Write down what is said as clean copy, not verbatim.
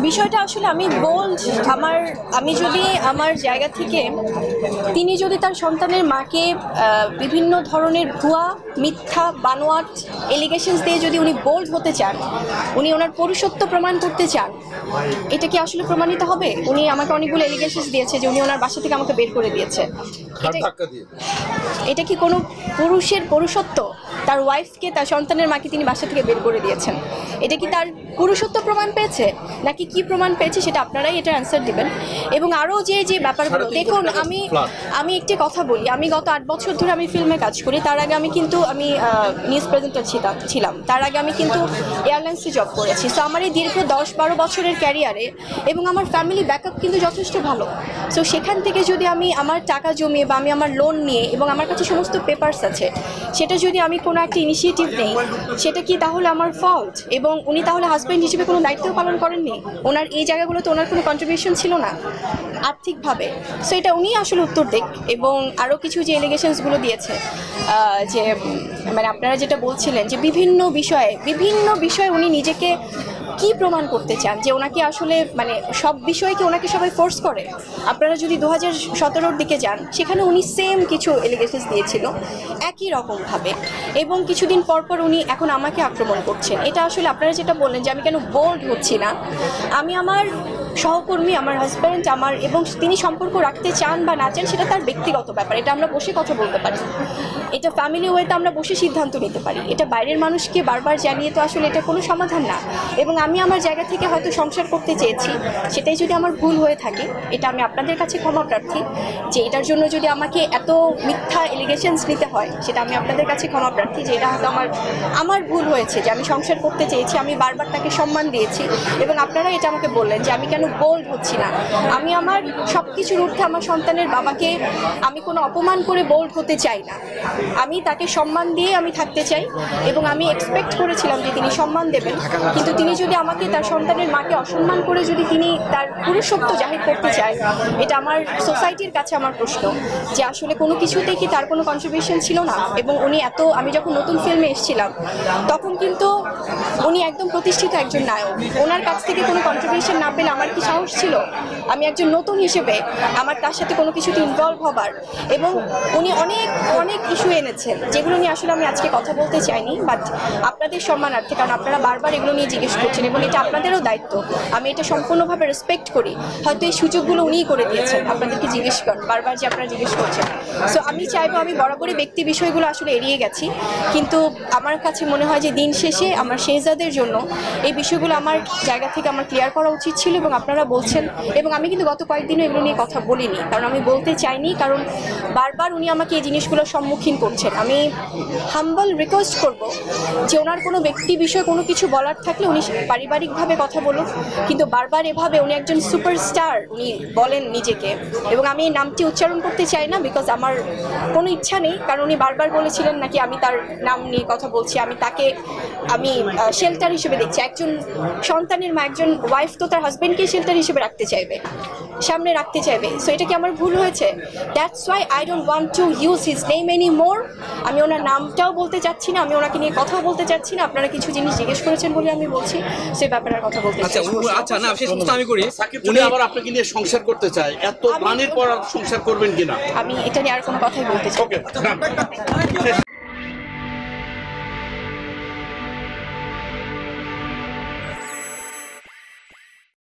বিষয়টা আসলে আমি বোল্ড আমি যদি আমার জায়গা থেকে তিনি যদি তার সন্তানের মাকে বিভিন্ন ধরনের ভুয়া মিথ্যা বানোয়াট এলিগেশনস দিয়ে যদি উনি বোল্ড হতে চান, উনি ওনার পুরুষত্ব প্রমাণ করতে চান, এটা কি আসলে প্রমাণিত হবে? উনি আমাকে অনেকগুলো এলিগেশনস দিয়েছে যে উনি ওনার বাসা থেকে আমাকে বের করে দিয়েছে। এটা কি কোনো পুরুষের পুরুষত্ব? তার ওয়াইফকে, তার সন্তানের মাকে তিনি বাসা থেকে বের করে দিয়েছেন, এটা কি তার পুরুষত্ব প্রমাণ পেয়েছে নাকি কি প্রমাণ পেয়েছে সেটা আপনারাই এটা অ্যান্সার দিবেন। এবং আরও যে ব্যাপারগুলো দেখুন, আমি একটি কথা বলি, আমি গত 8 বছর ধরে আমি ফিল্মে কাজ করি। তার আগে আমি নিউজ প্রেজেন্টার ছিলাম। তার আগে আমি কিন্তু এয়ারলাইন্সে জব করেছি। সো আমার এই দীর্ঘ 10-12 বছরের ক্যারিয়ারে এবং আমার ফ্যামিলি ব্যাকআপ কিন্তু যথেষ্ট ভালো। সো সেখান থেকে যদি আমি আমার টাকা জমিয়ে বা আমি আমার লোন নিয়ে এবং আমার কাছে সমস্ত পেপারস আছে, সেটা যদি আমি কোনো একটা ইনিশিয়েটিভ নেই, সেটা কি তাহলে আমার ফল্ট? এবং উনি তাহলে হাজব্যান্ড হিসেবে কোনো দায়িত্ব পালন করেননি? ওনার এই জায়গাগুলোতে ওনার কোনো কন্ট্রিবিউশন ছিল না আর্থিকভাবে? সো এটা উনি আসলে উত্তর দেখ। এবং আরও কিছু যে এলিগেশনসগুলো দিয়েছে, যে মানে আপনারা যেটা বলছিলেন যে বিভিন্ন বিষয়ে উনি নিজেকে কি প্রমাণ করতে চান, যে ওনাকে আসলে মানে সব বিষয়ে কি ওনাকে সবাই ফোর্স করে? আপনারা যদি 2017-র দিকে যান, সেখানে উনি সেম কিছু এলিগেশনস দিয়েছিল একই রকমভাবে, এবং কিছুদিন পর উনি এখন আমাকে আক্রমণ করছেন। এটা আসলে আপনারা যেটা বললেন যে আমি কেন বোল্ড হচ্ছি না, আমি আমার সহকর্মী, আমার হাজব্যান্ড, এবং তিনি সম্পর্ক রাখতে চান বা না চান সেটা তার ব্যক্তিগত ব্যাপার। এটা আমরা বসে কথা বলতে পারি, এটা ফ্যামিলি ওয়েতে আমরা বসে সিদ্ধান্ত নিতে পারি। এটা বাইরের মানুষকে বারবার জানিয়ে তো আসলে এটা কোনো সমাধান না। এবং আমি আমার জায়গা থেকে হয়তো সংসার করতে চেয়েছি, সেটাই যদি আমার ভুল হয়ে থাকে, এটা আমি আপনাদের কাছে ক্ষমা প্রার্থী। যে এটার জন্য যদি আমাকে এত মিথ্যা এলিগেশনস নিতে হয়, সেটা আমি আপনাদের কাছে ক্ষমা প্রার্থী। যে এটা হয়তো আমার ভুল হয়েছে, যে আমি সংসার করতে চেয়েছি, আমি বারবার তাকে সম্মান দিয়েছি। এবং আপনারা এটা আমাকে বললেন যে আমি কেন বোল্ড হচ্ছি না। আমি আমার সব কিছুর ঊর্ধ্বে আমার সন্তানের বাবাকে আমি কোনো অপমান করে বোল্ড হতে চাই না। আমি তাকে সম্মান দিয়ে আমি থাকতে চাই, এবং আমি এক্সপেক্ট করেছিলাম যে তিনি সম্মান দেবেন। কিন্তু তিনি যদি আমাকে, তার সন্তানের মাকে অসম্মান করে যদি তিনি তার পুরুষত্ব জাহির করতে চায়, এটা আমার সোসাইটির কাছে আমার প্রশ্ন যে আসলে কোনো কিছুতেই কি তার কোনো কন্ট্রিবিউশন ছিল না। এবং উনি আমি যখন নতুন ফিল্মে এসেছিলাম, তখন কিন্তু উনি একদম প্রতিষ্ঠিত একজন নায়ক। ওনার কাছ থেকে কোনো কন্ট্রিবিউশন না পেলে আমার কি সাহস ছিল আমি একজন নতুন হিসেবে আমার তার সাথে কোনো কিছুতে ইনভলভ হবার? এবং উনি অনেক ইস্যু এনেছেন, যেগুলো নিয়ে আসলে আমি আজকে কথা বলতে চাইনি, বাট আপনাদের সম্মানার্থে, কারণ আপনারা বারবার এগুলো নিয়ে জিজ্ঞেস করছেন এবং এটা আপনাদেরও দায়িত্ব। আমি এটা সম্পূর্ণভাবে রেসপেক্ট করি। হয়তো এই সুযোগগুলো উনিই করে দিয়েছেন, আপনাদেরকে জিজ্ঞেস করেন বারবার যে আপনারা জিজ্ঞেস করছেন। সো আমি চাইবো, আমি বরাবরই ব্যক্তি বিষয়গুলো আসলে এড়িয়ে গেছি, কিন্তু আমার কাছে মনে হয় যে দিন শেষে আমার শেহজাদের জন্য এই বিষয়গুলো আমার জায়গা থেকে আমার ক্লিয়ার করা উচিত ছিল। এবং আপনারা বলছেন, এবং আমি কিন্তু গত কয়েকদিনও এগুলো নিয়ে কথা বলিনি, কারণ আমি বলতে চাইনি, কারণ বারবার উনি আমাকে এই জিনিসগুলোর সম্মুখীন করছেন। আমি হাম্বল রিকোয়েস্ট করব যে ওনার কোনো ব্যক্তি বিষয়ে কোনো কিছু বলার থাকলে উনি পারিবারিকভাবে কথা বলুন, কিন্তু বারবার এভাবে, উনি একজন সুপারস্টার উনি বলেন নিজেকে, এবং আমি এই নামটি উচ্চারণ করতে চাই না, বিকজ আমার কোনো ইচ্ছা নেই। কারণ উনি বারবার বলেছিলেন নাকি আমি তার নাম নিয়ে কথা বলছি, আমি শেল্টার হিসেবে দেখছি। একজন সন্তানের মা, একজন ওয়াইফ তো তার হাজব্যান্ডকে শেল্টার হিসেবে রাখতে চাইবে, সামনে রাখতে চাইবে। সো এটা কি আমার ভুল হয়েছে? That's why I don't want to use his name any more. আমি ওনার নামটাও বলতে চাচ্ছি না, আমি ওনাকে নিয়ে কথাও বলতে চাচ্ছি না। আপনারা কিছু জিনিস জিজ্ঞেস করেছেন বলে আমি বলছি, সেই ব্যাপারে কথা বলতে চাচ্ছি। আচ্ছা, না শেষ প্রশ্ন আমি করি, উনি আবার আপনাকে নিয়ে সংসার করতে চায়, এত প্রাণীর পর সংসার করবেন কিনা? আমি এটা নিয়ে আর কোনো কথাই বলতে চাই।